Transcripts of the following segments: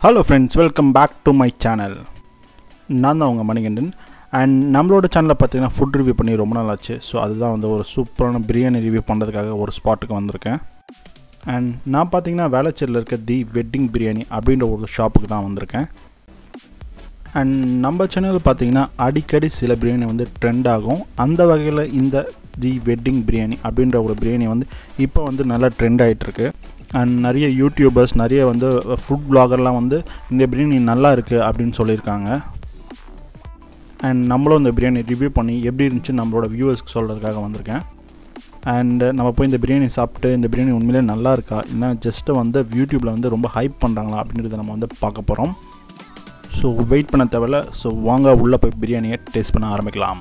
Hello friends, welcome back to my channel. நான் தான் உங்கள் மணிகண்டன். அண்ட் நம்மளோட சேனலில் பார்த்தீங்கன்னா ஃபுட் ரிவ்யூ பண்ணி ரொம்ப நாள் ஆச்சு. ஸோ அதுதான் வந்து ஒரு சூப்பரான பிரியாணி ரிவ்யூ பண்ணுறதுக்காக ஒரு ஸ்பாட்டுக்கு வந்திருக்கேன். அண்ட் நான் பார்த்தீங்கன்னா வேளச்சேரியில் இருக்க தி வெட்டிங் பிரியாணி அப்படின்ற ஒரு ஷாப்புக்கு தான் வந்திருக்கேன். அண்ட் நம்ம சேனலில் பார்த்தீங்கன்னா அடிக்கடி சில பிரியாணி வந்து ட்ரெண்ட் ஆகும். அந்த வகையில் இந்த தி வெட்டிங் பிரியாணி அப்படின்ற ஒரு பிரியாணி வந்து இப்போ வந்து நல்லா ட்ரெண்ட் ஆகிட்டுருக்கு. அண்ட் நிறைய யூடியூபர்ஸ் நிறைய வந்து ஃபுட் ப்ளாகர்லாம் வந்து இந்த பிரியாணி நல்லா இருக்குது அப்படின்னு சொல்லியிருக்காங்க. அண்ட் நம்மளும் இந்த பிரியாணி ரிவ்யூ பண்ணி எப்படி இருந்துச்சு நம்மளோட வியூவர்ஸ்க்கு சொல்கிறதுக்காக வந்திருக்கேன். அண்ட் நம்ம போய் இந்த பிரியாணி சாப்பிட்டு இந்த பிரியாணி உண்மையிலே நல்லா இருக்கா இல்லை ஜஸ்ட்டு வந்து யூடியூப்பில் வந்து ரொம்ப ஹைப் பண்ணுறாங்களா அப்படின்றத நம்ம வந்து பார்க்க போகிறோம். ஸோ வெயிட் பண்ண தேவையில்ல. ஸோ வாங்க உள்ளே போய் பிரியாணியை டேஸ்ட் பண்ண ஆரம்பிக்கலாம்.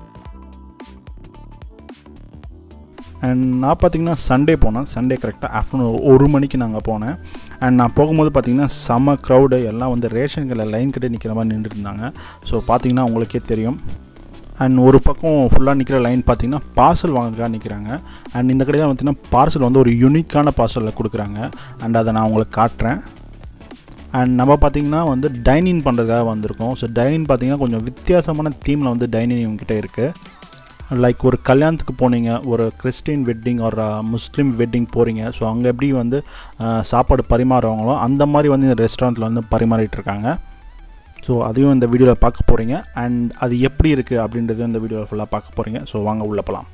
அண்ட் நான் பார்த்திங்கன்னா சண்டே போனேன். சண்டே கரெக்டாக ஆஃப்டர்நூன் 1 மணிக்கு நாங்கள் போனேன். அண்ட் நான் போகும்போது பார்த்திங்கன்னா செம்ம க்ரௌடு, எல்லாம் வந்து ரேஷன் கடையில் லைன் கட்டி நிற்கிற மாதிரி நின்றுருந்தாங்க. ஸோ பார்த்திங்கன்னா உங்களுக்கே தெரியும். அண்ட் ஒரு பக்கம் ஃபுல்லாக நிற்கிற லைன் பார்த்திங்கன்னா பார்சல் வாங்குறதுக்காக நிற்கிறாங்க. அண்ட் இந்த கடையில் பார்த்திங்கன்னா பார்சல் வந்து ஒரு யூனிக்கான பார்சலில் கொடுக்குறாங்க. அண்ட் அதை நான் உங்களுக்கு காட்டுறேன். அண்ட் நம்ம பார்த்திங்கன்னா வந்து டைனிங் பண்ணுறதுக்காக வந்திருக்கோம். ஸோ டைனிங் பார்த்திங்கன்னா கொஞ்சம் வித்தியாசமான தீமில் வந்து டைனிங் இவங்ககிட்ட இருக்குது. லைக் ஒரு கல்யாணத்துக்கு போனீங்க, ஒரு கிறிஸ்டின் வெட்டிங் ஒரு முஸ்லீம் வெட்டிங் போகிறீங்க. ஸோ அங்கே எப்படி வந்து சாப்பாடு பரிமாறுவாங்களோ அந்த மாதிரி வந்து இந்த ரெஸ்டாரண்ட்டில் வந்து பரிமாறிட்டுருக்காங்க. ஸோ அதையும் இந்த வீடியோவில் பார்க்க போகிறீங்க. அண்ட் அது எப்படி இருக்குது அப்படின்றதையும் இந்த வீடியோவில் ஃபுல்லாக பார்க்க போகிறீங்க. ஸோ வாங்க உள்ளே போகலாம்.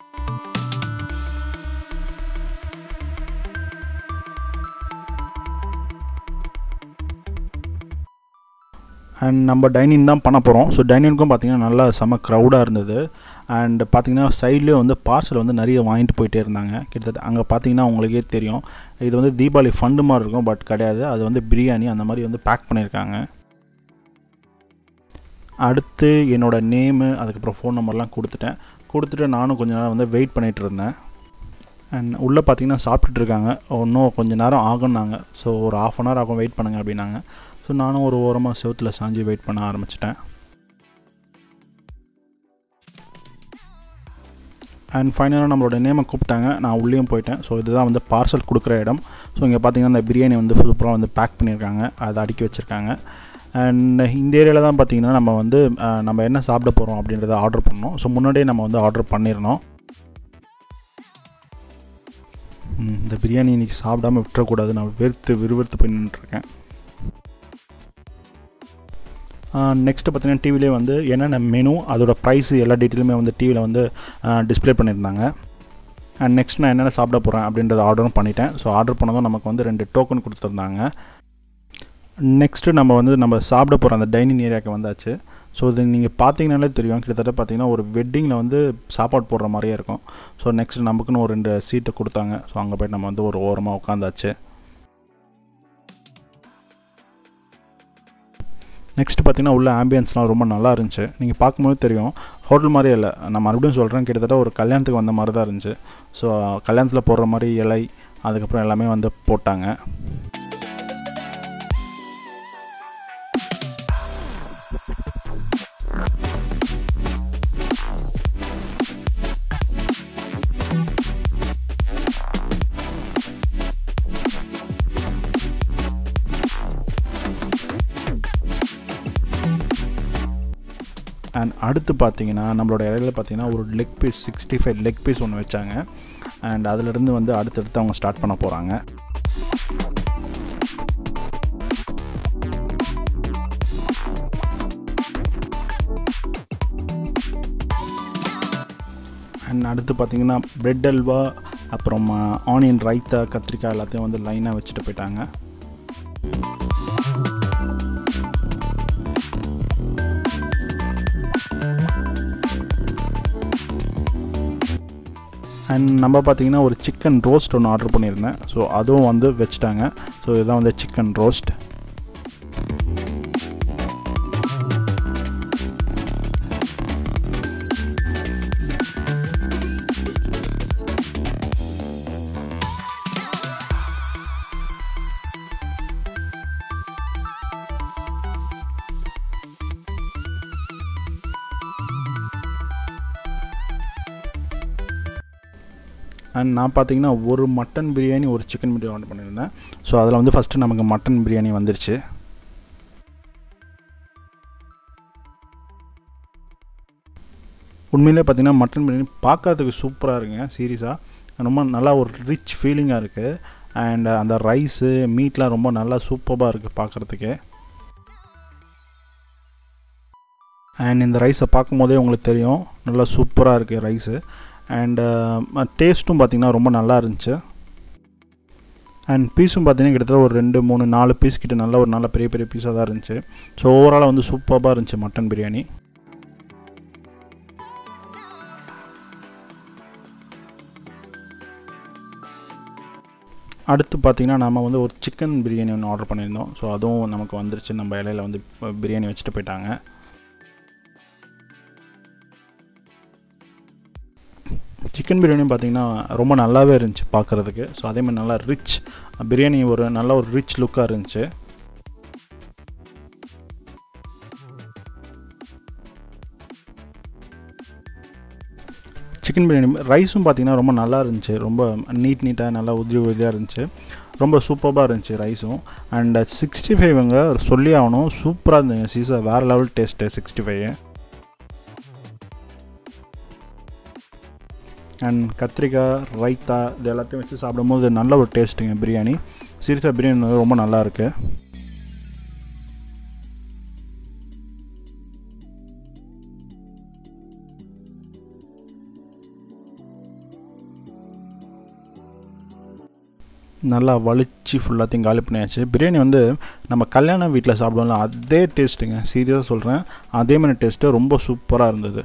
அண்ட் நம்ம டைனிங் தான் பண்ண போகிறோம். ஸோ டைனிங்க்கும் பார்த்திங்கன்னா நல்லா செம்ம க்ரௌடாக இருந்தது. அண்ட் பார்த்திங்கன்னா சைட்லேயே வந்து பார்சல் வந்து நிறைய வாங்கிட்டு போயிட்டே இருந்தாங்க. கிட்டத்தட்ட அங்கே பார்த்திங்கன்னா உங்களுக்கே தெரியும், இது வந்து தீபாவளி ஃபண்டு மாதிரி இருக்கும், பட் கிடையாது. அது வந்து பிரியாணி அந்த மாதிரி வந்து பேக் பண்ணியிருக்காங்க. அடுத்து என்னோடய நேமு அதுக்கப்புறம் ஃபோன் நம்பர்லாம் கொடுத்துட்டு நானும் கொஞ்சம் நேரம் வந்து வெயிட் பண்ணிகிட்டு இருந்தேன். அண்ட் உள்ளே பார்த்திங்கன்னா சாப்பிட்டுட்ருக்காங்க. இன்னும் கொஞ்சம் நேரம் ஆகும்னாங்க. ஸோ ஒரு 1/2 அன் ஹவர் ஆகும், வெயிட் பண்ணுங்க அப்படின்னாங்க. ஸோ நானும் ஒரு ஓரமாக செவத்தில் சாஞ்சி வெயிட் பண்ண ஆரம்பிச்சிட்டேன். அண்ட் ஃபைனலாக நம்மளோட நேமை கூப்பிட்டாங்க. நான் உள்ளேயும் போயிட்டேன். ஸோ இதுதான் வந்து பார்சல் கொடுக்குற இடம். ஸோ இங்கே பார்த்திங்கன்னா இந்த பிரியாணி வந்து சூப்பராக வந்து பேக் பண்ணியிருக்காங்க, அதை அடுக்கி வச்சுருக்காங்க. அண்ட் இந்த ஏரியாவில் தான் பார்த்திங்கன்னா நம்ம வந்து நம்ம என்ன சாப்பிட போகிறோம் அப்படின்றத ஆர்டர் பண்ணோம். ஸோ முன்னாடியே நம்ம வந்து ஆர்டர் பண்ணிடணும். இந்த பிரியாணி இன்றைக்கி சாப்பிடாமல் விட்டுறக்கூடாது. நான் விறுவிறுத்து போய் நின்றுட்டுருக்கேன். நெக்ஸ்ட்டு பார்த்திங்கன்னா டிவிலே வந்து என்னென்ன மெனு அதோட ப்ரைஸு எல்லா டீட்டெயிலுமே வந்து டிவியில் வந்து டிஸ்பிளே பண்ணியிருந்தாங்க. அண்ட் நெக்ஸ்ட் நான் என்னென்ன சாப்பிட போகிறேன் அப்படின்றத ஆர்டரும் பண்ணிட்டேன். ஸோ ஆர்டர் பண்ணதும் நமக்கு வந்து 2 டோக்கன் கொடுத்துருந்தாங்க. நெக்ஸ்ட்டு நம்ம சாப்பிட போகிற அந்த டைனிங் ஏரியாவுக்கு வந்தாச்சு. ஸோ இது நீங்கள் பார்த்தீங்கன்னாலே தெரியும், கிட்டத்தட்ட பார்த்திங்கன்னா ஒரு வெட்டிங்கில் வந்து சாப்பாடு போடுற மாதிரியே இருக்கும். ஸோ நெக்ஸ்ட்டு நமக்குன்னு ஒரு 2 சீட்டை கொடுத்தாங்க. ஸோ அங்கே போய்ட்டு நம்ம வந்து ஒரு ஓரமாக உட்காந்தாச்சு. நெக்ஸ்ட்டு பார்த்திங்கன்னா உள்ள ஆம்பியன்ஸ்லாம் ரொம்ப நல்லா இருந்துச்சு. நீங்கள் பார்க்கும்போது தெரியும், ஹோட்டல் மாதிரியே இல்லை. நான் மறுபடியும் சொல்கிறேன், கிட்டத்தட்ட ஒரு கல்யாணத்துக்கு வந்த மாதிரி தான் இருந்துச்சு. ஸோ கல்யாணத்தில் போடுற மாதிரி இலை அதுக்கப்புறம் எல்லாமே வந்து போட்டாங்க. அண்ட் அடுத்து பார்த்திங்கன்னா நம்மளோட இடையில பார்த்திங்கன்னா ஒரு லெக் பீஸ் 65 லெக் பீஸ் ஒன்று வச்சாங்க. அண்ட் அதிலிருந்து வந்து அடுத்தடுத்து அவங்க ஸ்டார்ட் பண்ண போகிறாங்க. அண்ட் அடுத்து பார்த்திங்கன்னா பிரெட் அல்வா அப்புறம் ஆனியன் ரைத்தா கத்திரிக்காய் எல்லாத்தையும் வந்து லைனாக வச்சுட்டு போயிட்டாங்க. அண்ட் நம்ம பார்த்திங்கன்னா ஒரு சிக்கன் ரோஸ்ட் ஒன்று ஆர்டர் பண்ணியிருந்தேன். ஸோ அதுவும் வந்து வச்சுட்டாங்க. ஸோ இதுதான் வந்து சிக்கன் ரோஸ்ட். அண்ட் நான் பார்த்தீங்கன்னா ஒரு மட்டன் பிரியாணி ஒரு சிக்கன் பிரியாணி ஆர்டர் பண்ணியிருந்தேன். ஸோ அதில் வந்து ஃபஸ்ட்டு நமக்கு மட்டன் பிரியாணி வந்துருச்சு. உண்மையிலே பார்த்தீங்கன்னா மட்டன் பிரியாணி பார்க்குறதுக்கு சூப்பராக இருக்குங்க. சீரியஸாக ரொம்ப நல்லா ஒரு ரிச் ஃபீலிங்காக இருக்குது. அண்ட் அந்த ரைஸு மீட்லாம் ரொம்ப நல்லா சூப்பராக இருக்குது பார்க்குறதுக்கு. அண்ட் இந்த ரைஸை பார்க்கும்போதே உங்களுக்கு தெரியும் நல்லா சூப்பராக இருக்குது ரைஸு. அண்டு டேஸ்ட்டும் பார்த்திங்கன்னா ரொம்ப நல்லா இருந்துச்சு. அண்ட் பீஸும் பார்த்திங்கன்னா கிட்டத்தட்ட ஒரு 2 3 4 பீஸ் கிட்ட நல்ல ஒரு நல்ல பெரிய பெரிய பீஸாக தான் இருந்துச்சு. ஸோ ஓவராலாக வந்து சூப்பராக இருந்துச்சு மட்டன் பிரியாணி. அடுத்து பார்த்திங்கன்னா நம்ம வந்து ஒரு சிக்கன் பிரியாணி ஒன்று ஆர்டர் பண்ணியிருந்தோம். ஸோ அதுவும் நமக்கு வந்துருச்சு. நம்ம இலையில் வந்து பிரியாணி வச்சுட்டு போயிட்டாங்க. சிக்கன் பிரியாணியும் பார்த்திங்கன்னா ரொம்ப நல்லாவே இருந்துச்சு பார்க்குறதுக்கு. ஸோ அதேமாதிரி நல்லா ரிச் பிரியாணி ஒரு நல்ல ஒரு ரிச் லுக்காக இருந்துச்சு. சிக்கன் பிரியாணி ரைஸும் பார்த்திங்கன்னா ரொம்ப நல்லா இருந்துச்சு. ரொம்ப நீட்டாக நல்லா உதிரியாக இருந்துச்சு. ரொம்ப சூப்பராக இருந்துச்சு ரைஸும். அண்ட் 65ங்க சொல்லி ஆகணும், சூப்பராக இருந்துங்க. சீஸா வேறு லெவல் டேஸ்ட்டு 65. அண்ட் கத்திரிக்காய் ரைத்தா இது எல்லாத்தையும் வச்சு சாப்பிடும்போது நல்ல ஒரு டேஸ்ட்டுங்க பிரியாணி. சீரியஸாக பிரியாணி வந்து ரொம்ப நல்லாயிருக்கு. நல்லா வலிச்சு ஃபுல்லாத்தையும் காலி பண்ணியாச்சு. பிரியாணி வந்து நம்ம கல்யாண வீட்டில் சாப்பிடுவோம்ல அதே டேஸ்ட்டுங்க. சீரியஸாக சொல்கிறேன், அதே மாதிரி டேஸ்ட்டு ரொம்ப சூப்பராக இருந்தது.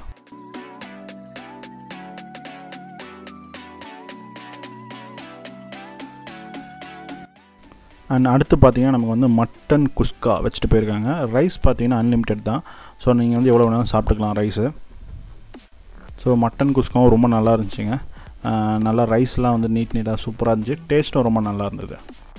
அண்ட் அடுத்து பார்த்திங்கன்னா நமக்கு வந்து மட்டன் குஸ்கா வச்சுட்டு போயிருக்காங்க. ரைஸ் பார்த்திங்கன்னா அன்லிமிட்டட் தான். ஸோ நீங்கள் வந்து எவ்வளோ வேணாலும் சாப்பிட்டுக்கலாம் ரைஸு. ஸோ மட்டன் குஸ்காவும் ரொம்ப நல்லா இருந்துச்சுங்க. நல்லா ரைஸ்லாம் வந்து நீட்டாக சூப்பராக இருந்துச்சு. டேஸ்ட்டும் ரொம்ப நல்லா இருந்தது.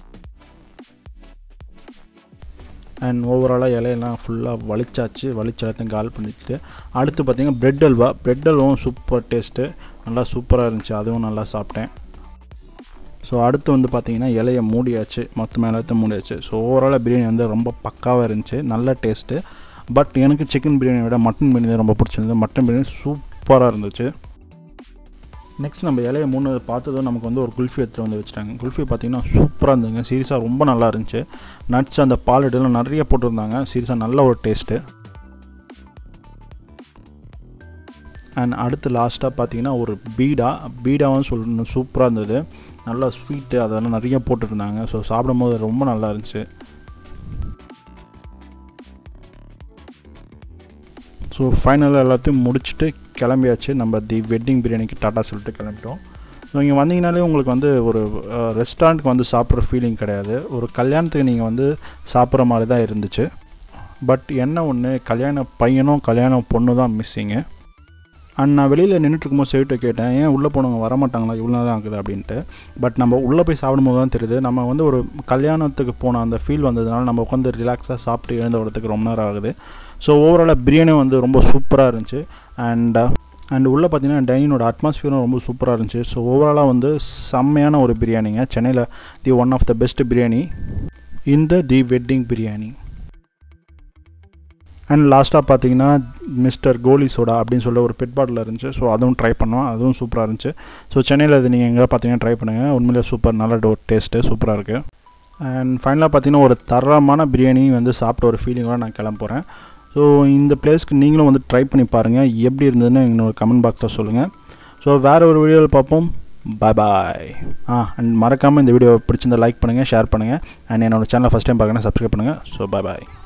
அண்ட் ஓவராலாக இலையெல்லாம் ஃபுல்லாக வலிச்சாச்சு. வலிச்சு எல்லாத்தையும் கால் பண்ணிட்டு அடுத்து பார்த்திங்கன்னா ப்ரெட் அல்வாவும் சூப்பர் டேஸ்ட்டு, நல்லா சூப்பராக இருந்துச்சு. அதுவும் நல்லா சாப்பிட்டேன். ஸோ அடுத்து வந்து பார்த்திங்கன்னா இலையை மூடியாச்சு, மொத்தமாக எல்லாத்தையும் மூடியாச்சு. ஸோ ஓவராலாக பிரியாணி வந்து ரொம்ப பக்காவாக இருந்துச்சு, நல்ல டேஸ்ட்டு. பட் எனக்கு சிக்கன் பிரியாணியை விட மட்டன் பிரியாணி ரொம்ப பிடிச்சிருந்தது. மட்டன் பிரியாணி சூப்பராக இருந்துச்சு. நெக்ஸ்ட் நம்ம இலையை மூணு பார்த்ததும் நமக்கு வந்து ஒரு குல்ஃபி எடுத்துகிட்டு வந்து வச்சுட்டாங்க. குல்ஃபி பார்த்திங்கன்னா சூப்பராக இருந்துங்க. சீரியஸாக ரொம்ப நல்லா இருந்துச்சு. நட்ஸ் அந்த பால் இதெல்லாம் நிறைய போட்டிருந்தாங்க. சீரியஸாக நல்ல ஒரு டேஸ்ட்டு. அண்ட் அடுத்து லாஸ்ட்டாக பார்த்திங்கன்னா ஒரு பீடாவும் சொல்லணும் சூப்பராக இருந்தது. நல்லா ஸ்வீட்டு அதெல்லாம் நிறைய போட்டுருந்தாங்க. ஸோ சாப்பிடும்போது ரொம்ப நல்லா இருந்துச்சு. ஸோ ஃபைனலாக எல்லாத்தையும் முடிச்சுட்டு கிளம்பியாச்சு. நம்ம தி வெட்டிங் பிரியாணிக்கு டாட்டா சொல்லிட்டு கிளம்பிட்டோம். ஸோ இங்கே வந்தீங்கனாலே உங்களுக்கு வந்து ஒரு ரெஸ்டாரண்ட்டுக்கு வந்து சாப்பிட்ற ஃபீலிங் கிடையாது. ஒரு கல்யாணத்துக்கு நீங்கள் வந்து சாப்பிட்ற மாதிரி தான் இருந்துச்சு. பட் என்ன ஒன்று, கல்யாண பையனும் கல்யாண பொண்ணு தான் மிஸ்ஸிங்கு. அண்ட் நான் வெளியில் நின்றுட்டுருக்கும்போது சேவிட்ட கேட்டேன், ஏன் உள்ளே போனவங்க வரமாட்டாங்களா, இவ்வளோ நேரம் ஆகுது அப்படின்ட்டு. பட் நம்ம உள்ளே போய் சாப்பிடும்போது தான் தெரியுது, நம்ம வந்து ஒரு கல்யாணத்துக்கு போன அந்த ஃபீல் வந்ததுனால நம்ம உட்காந்து ரிலாக்ஸாக சாப்பிட்டு எழுந்த வரதுக்கு ரொம்ப நேரம் ஆகுது. ஸோ ஓவராலாக பிரியாணி வந்து ரொம்ப சூப்பராக இருந்துச்சு. அண்ட் உள்ளே பார்த்தீங்கன்னா டைனிங்கோட அட்மாஸ்ஃபியரும் ரொம்ப சூப்பராக இருந்துச்சு. ஸோ ஓவராலாக வந்து செம்மையான ஒரு பிரியாணிங்க. சென்னையில் the one of the best biryani இந்த தி வெட்டிங் பிரியாணி. அண்ட் லாஸ்ட்டாக பார்த்தீங்கன்னா மிஸ்டர் கோலி சோடா அப்படின்னு சொல்ல ஒரு பெட் பாட்டில் இருந்துச்சு. ஸோ அதுவும் ட்ரை பண்ணோம், அதுவும் சூப்பராக இருந்துச்சு. ஸோ சென்னையில் இது நீங்கள் எங்கே பார்த்தீங்கன்னா ட்ரை பண்ணுங்கள். உண்மையிலே சூப்பர், நல்ல டேஸ்ட்டு சூப்பராக இருக்குது. அண்ட் ஃபைனலாக பார்த்தீங்கன்னா ஒரு தரமான பிரியாணி வந்து சாப்பிட்ட ஒரு ஃபீலிங்கோட நான் கிளம்ப போகிறேன். ஸோ இந்த பிளேஸ்க்கு நீங்களும் வந்து ட்ரை பண்ணி பாருங்கள், எப்படி இருந்ததுன்னு என்னோட கமெண்ட் பாக்ஸில் சொல்லுங்கள். ஸோ வேறு ஒரு வீடியோவில் பார்ப்போம். பாய். அண்ட் மறக்காமல் இந்த வீடியோ பிடிச்சிருந்தால் லைக் பண்ணுங்கள், ஷேர் பண்ணுங்கள். அண்ட் என்னோடய சேனலை ஃபஸ்ட் டைம் பார்க்கணும் சப்ஸ்கிரைப் பண்ணுங்கள். ஸோ பாய்.